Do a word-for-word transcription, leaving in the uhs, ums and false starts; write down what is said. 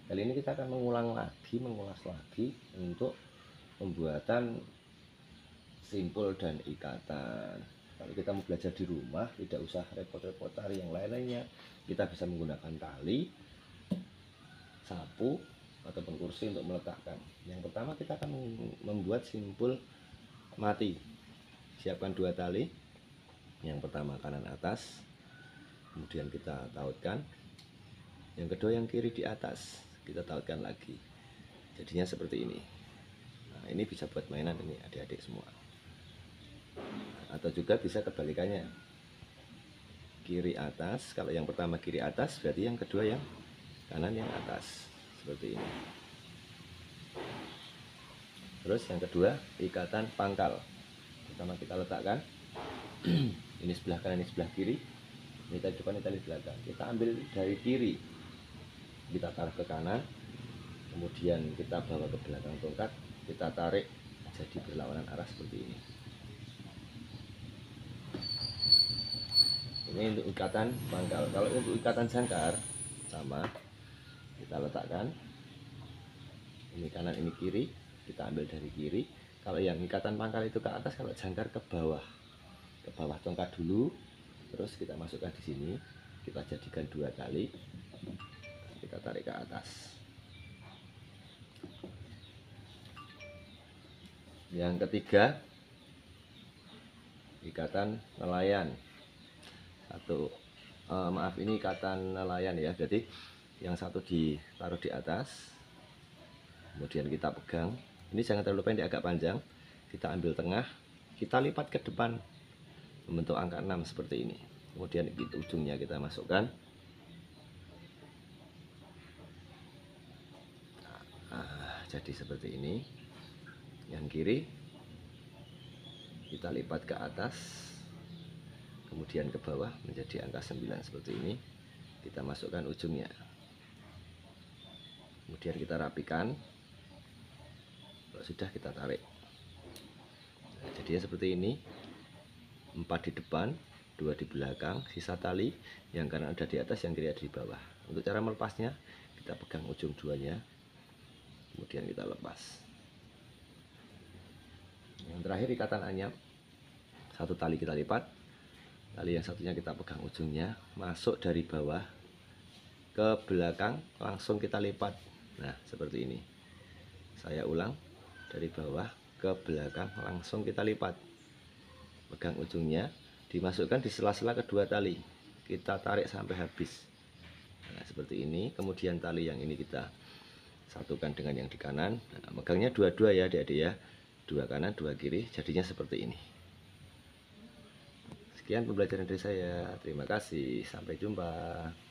Kali ini kita akan mengulang lagi, mengulas lagi untuk pembuatan simpul dan ikatan. Kalau kita mau belajar di rumah, tidak usah repot-repot cari yang lain-lainnya. Kita bisa menggunakan tali, sapu, ataupun kursi untuk meletakkan. Yang pertama kita akan membuat simpul mati. Siapkan dua tali. Yang pertama kanan atas, kemudian kita tautkan. Yang kedua yang kiri di atas, kita tautkan lagi. Jadinya seperti ini. Nah, ini bisa buat mainan ini adik-adik semua. Atau juga bisa kebalikannya. Kiri atas, kalau yang pertama kiri atas, berarti yang kedua yang kanan yang atas. Seperti ini. Terus yang kedua, ikatan pangkal. Pertama kita letakkan. Ini sebelah kanan, ini sebelah kiri. Ini tali depan, ini tali belakang. Kita ambil dari kiri. Kita tarik ke kanan, kemudian kita bawa ke belakang tongkat, kita tarik jadi berlawanan arah seperti ini. Ini untuk ikatan pangkal. Kalau untuk ikatan jangkar sama, kita letakkan ini kanan ini kiri, kita ambil dari kiri. Kalau yang ikatan pangkal itu ke atas, kalau jangkar ke bawah, ke bawah tongkat dulu, terus kita masukkan di sini, kita jadikan dua kali. Kita tarik ke atas. Yang ketiga, ikatan nelayan. Satu, eh, maaf ini ikatan nelayan ya. Jadi yang satu ditaruh di atas, kemudian kita pegang. Ini jangan terlalu pendek, agak panjang. Kita ambil tengah, kita lipat ke depan membentuk angka enam seperti ini. Kemudian itu ujungnya kita masukkan. Jadi seperti ini. Yang kiri kita lipat ke atas, kemudian ke bawah menjadi angka sembilan seperti ini. Kita masukkan ujungnya, kemudian kita rapikan. Kalau sudah, kita tarik. Nah, jadinya seperti ini. Empat di depan, dua di belakang, sisa tali yang kanan ada di atas, yang kiri ada di bawah. Untuk cara melepasnya, kita pegang ujung duanya, kemudian kita lepas. Yang terakhir ikatan anyam. Satu tali kita lipat, tali yang satunya kita pegang ujungnya, masuk dari bawah ke belakang, langsung kita lipat. Nah, seperti ini. Saya ulang, dari bawah ke belakang langsung kita lipat. Pegang ujungnya, dimasukkan di sela-sela kedua tali. Kita tarik sampai habis. Nah, seperti ini. Kemudian tali yang ini kita satukan dengan yang di kanan. Nah, megangnya dua-dua ya adik-adik ya. Dua kanan, dua kiri, jadinya seperti ini. Sekian pembelajaran dari saya. Terima kasih. Sampai jumpa.